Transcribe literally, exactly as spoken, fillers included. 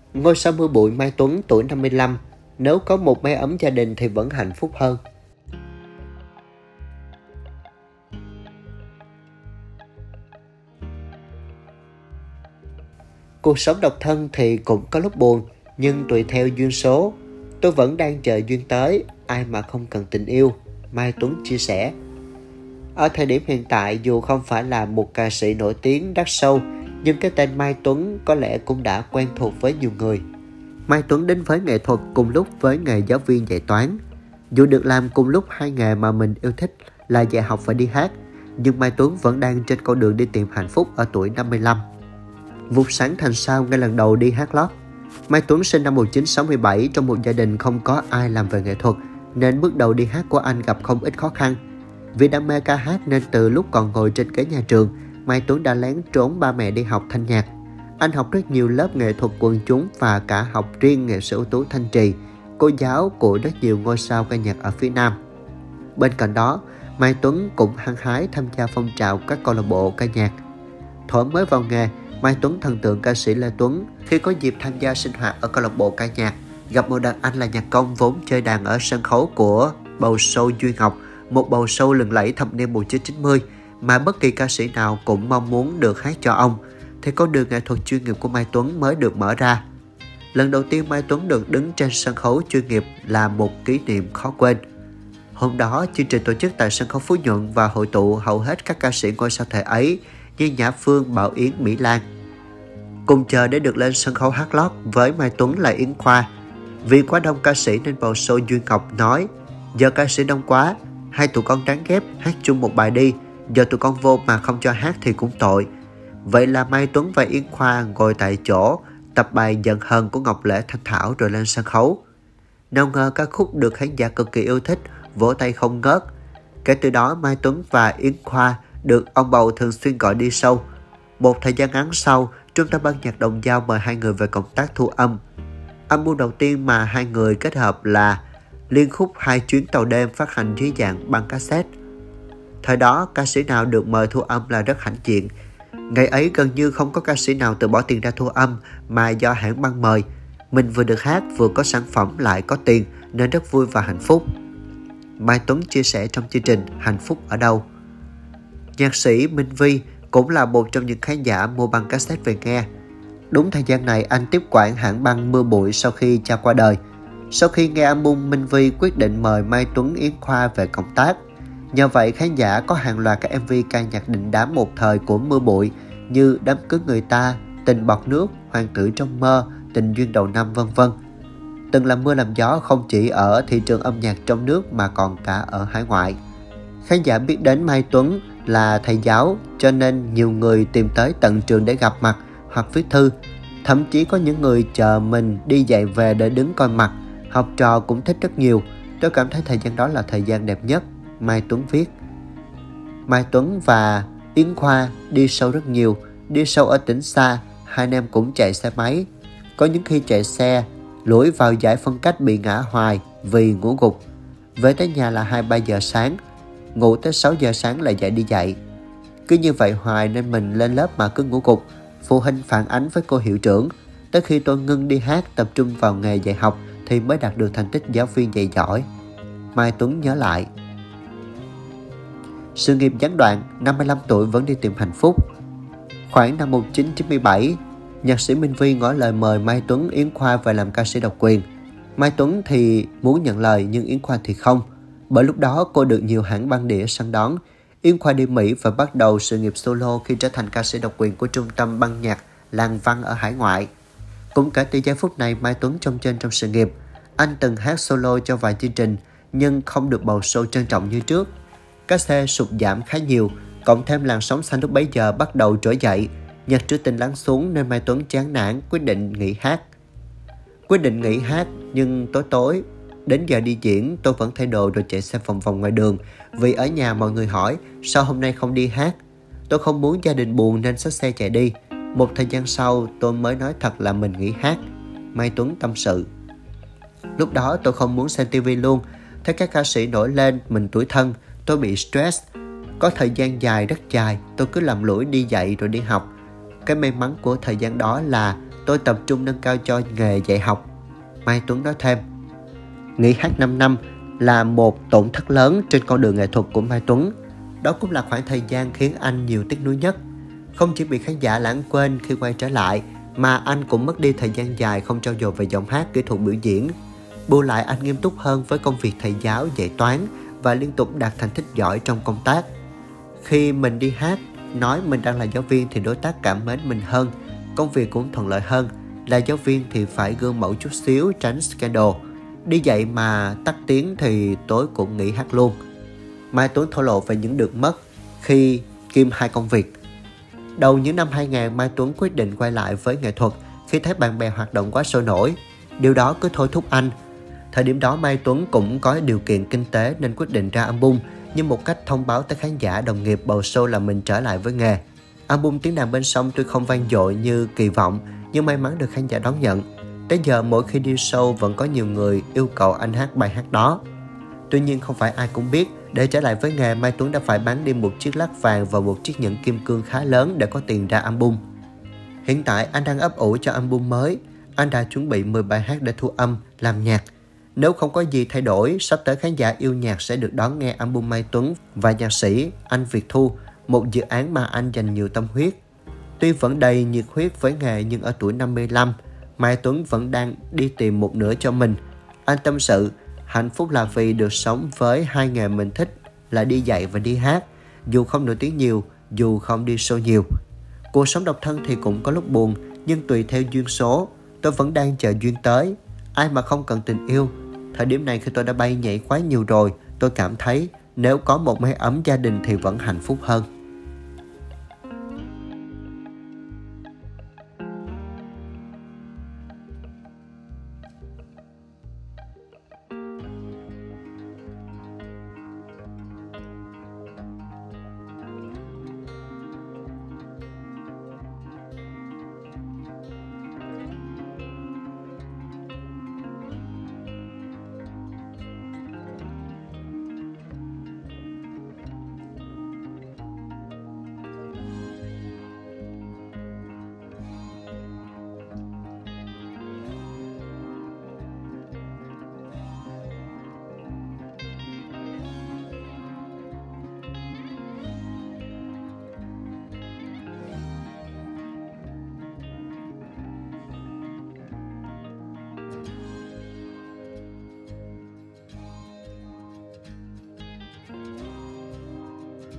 Ngôi sao mưa bụi Mai Tuấn tuổi năm mươi lăm, nếu có một mái ấm gia đình thì vẫn hạnh phúc hơn. Cuộc sống độc thân thì cũng có lúc buồn, nhưng tùy theo duyên số. Tôi vẫn đang chờ duyên tới, ai mà không cần tình yêu, Mai Tuấn chia sẻ. Ở thời điểm hiện tại, dù không phải là một ca sĩ nổi tiếng đắt sâu, nhưng cái tên Mai Tuấn có lẽ cũng đã quen thuộc với nhiều người. Mai Tuấn đến với nghệ thuật cùng lúc với nghề giáo viên dạy toán. Dù được làm cùng lúc hai nghề mà mình yêu thích là dạy học và đi hát, nhưng Mai Tuấn vẫn đang trên con đường đi tìm hạnh phúc ở tuổi năm mươi lăm. Vụt sáng thành sao ngay lần đầu đi hát lót. Mai Tuấn sinh năm một nghìn chín trăm sáu mươi bảy trong một gia đình không có ai làm về nghệ thuật, nên bước đầu đi hát của anh gặp không ít khó khăn. Vì đam mê ca hát nên từ lúc còn ngồi trên ghế nhà trường, Mai Tuấn đã lén trốn ba mẹ đi học thanh nhạc. Anh học rất nhiều lớp nghệ thuật quần chúng và cả học riêng nghệ sĩ ưu tú Thanh Trì, cô giáo của rất nhiều ngôi sao ca nhạc ở phía Nam. Bên cạnh đó, Mai Tuấn cũng hăng hái tham gia phong trào các câu lạc bộ ca nhạc. Thuở mới vào nghề, Mai Tuấn thần tượng ca sĩ Lê Tuấn. Khi có dịp tham gia sinh hoạt ở câu lạc bộ ca nhạc, gặp một đàn anh là nhạc công vốn chơi đàn ở sân khấu của bầu show Duy Ngọc, một bầu show lừng lẫy thập niên một nghìn chín trăm chín mươi mà bất kỳ ca sĩ nào cũng mong muốn được hát cho ông, thì con đường nghệ thuật chuyên nghiệp của Mai Tuấn mới được mở ra. Lần đầu tiên Mai Tuấn được đứng trên sân khấu chuyên nghiệp là một kỷ niệm khó quên. Hôm đó, chương trình tổ chức tại sân khấu Phú Nhuận và hội tụ hầu hết các ca sĩ ngôi sao thời ấy như Nhã Phương, Bảo Yến, Mỹ Lan. Cùng chờ để được lên sân khấu hát lót với Mai Tuấn là Yến Khoa. Vì quá đông ca sĩ nên bầu show Duy Ngọc nói: "Giờ ca sĩ đông quá, hai tụi con ráng ghép hát chung một bài đi, giờ tụi con vô mà không cho hát thì cũng tội." Vậy là Mai Tuấn và Yến Khoa ngồi tại chỗ tập bài Giận Hờn của Ngọc Lễ Thanh Thảo rồi lên sân khấu. Nào ngờ ca khúc được khán giả cực kỳ yêu thích, vỗ tay không ngớt. Kể từ đó, Mai Tuấn và Yến Khoa được ông bầu thường xuyên gọi đi show. Một thời gian ngắn sau, Trung tâm ban nhạc Đồng Dao mời hai người về công tác thu âm. Album đầu tiên mà hai người kết hợp là liên khúc Hai Chuyến Tàu Đêm phát hành dưới dạng băng cassette. Thời đó, ca sĩ nào được mời thu âm là rất hãnh diện. Ngày ấy gần như không có ca sĩ nào tự bỏ tiền ra thu âm mà do hãng băng mời. Mình vừa được hát vừa có sản phẩm lại có tiền nên rất vui và hạnh phúc. Mai Tuấn chia sẻ trong chương trình Hạnh Phúc Ở Đâu. Nhạc sĩ Minh Vi cũng là một trong những khán giả mua băng cassette về nghe. Đúng thời gian này, anh tiếp quản hãng băng Mưa Bụi sau khi cha qua đời. Sau khi nghe album, Minh Vi quyết định mời Mai Tuấn, Yến Khoa về công tác. Nhờ vậy, khán giả có hàng loạt các em vê ca nhạc đình đám một thời của Mưa Bụi như Đám Cưới Người Ta, Tình Bọt Nước, Hoàng Tử Trong Mơ, Tình Duyên Đầu Năm vân vân từng làm mưa làm gió không chỉ ở thị trường âm nhạc trong nước mà còn cả ở hải ngoại. Khán giả biết đến Mai Tuấn là thầy giáo, cho nên nhiều người tìm tới tận trường để gặp mặt hoặc viết thư. Thậm chí có những người chờ mình đi dạy về để đứng coi mặt. Học trò cũng thích rất nhiều. Tôi cảm thấy thời gian đó là thời gian đẹp nhất, Mai Tuấn viết. Mai Tuấn và Yến Khoa đi sâu rất nhiều. Đi sâu ở tỉnh xa, hai anh em cũng chạy xe máy. Có những khi chạy xe lủi vào giải phân cách bị ngã hoài vì ngủ gục. Về tới nhà là hai ba giờ sáng, ngủ tới sáu giờ sáng lại dậy đi dạy. Cứ như vậy hoài nên mình lên lớp mà cứ ngủ gục. Phụ huynh phản ánh với cô hiệu trưởng. Tới khi tôi ngưng đi hát, tập trung vào nghề dạy học thì mới đạt được thành tích giáo viên dạy giỏi. Mai Tuấn nhớ lại. Sự nghiệp gián đoạn, năm mươi lăm tuổi vẫn đi tìm hạnh phúc. Khoảng năm một nghìn chín trăm chín mươi bảy, nhạc sĩ Minh Vi ngỏ lời mời Mai Tuấn, Yến Khoa về làm ca sĩ độc quyền. Mai Tuấn thì muốn nhận lời nhưng Yến Khoa thì không. Bởi lúc đó cô được nhiều hãng băng đĩa săn đón. Yến Khoa đi Mỹ và bắt đầu sự nghiệp solo khi trở thành ca sĩ độc quyền của trung tâm băng nhạc Lan Văn ở hải ngoại. Cũng kể từ giây phút này, Mai Tuấn trông trên trong sự nghiệp. Anh từng hát solo cho vài chương trình nhưng không được bầu show trân trọng như trước. Các xe sụt giảm khá nhiều, cộng thêm làn sóng xanh lúc bấy giờ bắt đầu trỗi dậy. Nhạc trữ tình lắng xuống nên Mai Tuấn chán nản quyết định nghỉ hát. Quyết định nghỉ hát nhưng tối tối đến giờ đi diễn tôi vẫn thay đồ rồi chạy xe vòng vòng ngoài đường. Vì ở nhà mọi người hỏi sao hôm nay không đi hát. Tôi không muốn gia đình buồn nên xách xe chạy đi. Một thời gian sau tôi mới nói thật là mình nghỉ hát. Mai Tuấn tâm sự. Lúc đó tôi không muốn xem tivi luôn. Thấy các ca sĩ nổi lên mình tủi thân. Tôi bị stress. Có thời gian dài rất dài tôi cứ làm lũi đi dạy rồi đi học. Cái may mắn của thời gian đó là tôi tập trung nâng cao cho nghề dạy học. Mai Tuấn nói thêm. Nghỉ hát năm năm là một tổn thất lớn trên con đường nghệ thuật của Mai Tuấn. Đó cũng là khoảng thời gian khiến anh nhiều tiếc nuối nhất. Không chỉ bị khán giả lãng quên khi quay trở lại, mà anh cũng mất đi thời gian dài không trau dồi về giọng hát, kỹ thuật biểu diễn. Bù lại anh nghiêm túc hơn với công việc thầy giáo dạy toán và liên tục đạt thành tích giỏi trong công tác. Khi mình đi hát, nói mình đang là giáo viên thì đối tác cảm mến mình hơn, công việc cũng thuận lợi hơn. Là giáo viên thì phải gương mẫu chút xíu, tránh scandal. Đi dạy mà tắt tiếng thì tối cũng nghỉ hát luôn. Mai Tuấn thổ lộ về những được mất khi kiêm hai công việc. Đầu những năm hai nghìn, Mai Tuấn quyết định quay lại với nghệ thuật khi thấy bạn bè hoạt động quá sôi nổi. Điều đó cứ thôi thúc anh. Thời điểm đó Mai Tuấn cũng có điều kiện kinh tế nên quyết định ra album như một cách thông báo tới khán giả, đồng nghiệp bầu show là mình trở lại với nghề. Album Tiếng Đàn Bên Sông tuy không vang dội như kỳ vọng nhưng may mắn được khán giả đón nhận. Đến giờ mỗi khi đi show vẫn có nhiều người yêu cầu anh hát bài hát đó. Tuy nhiên không phải ai cũng biết, để trở lại với nghề, Mai Tuấn đã phải bán đi một chiếc lắc vàng và một chiếc nhẫn kim cương khá lớn để có tiền ra album. Hiện tại anh đang ấp ủ cho album mới. Anh đã chuẩn bị mười bài hát để thu âm, làm nhạc. Nếu không có gì thay đổi, sắp tới khán giả yêu nhạc sẽ được đón nghe album Mai Tuấn và nhạc sĩ Anh Việt Thu, một dự án mà anh dành nhiều tâm huyết. Tuy vẫn đầy nhiệt huyết với nghề nhưng ở tuổi năm mươi lăm, Mai Tuấn vẫn đang đi tìm một nửa cho mình. Anh tâm sự, hạnh phúc là vì được sống với hai nghề mình thích là đi dạy và đi hát. Dù không nổi tiếng nhiều, dù không đi show nhiều. Cuộc sống độc thân thì cũng có lúc buồn, nhưng tùy theo duyên số. Tôi vẫn đang chờ duyên tới. Ai mà không cần tình yêu. Thời điểm này khi tôi đã bay nhảy quá nhiều rồi, tôi cảm thấy nếu có một mái ấm gia đình thì vẫn hạnh phúc hơn.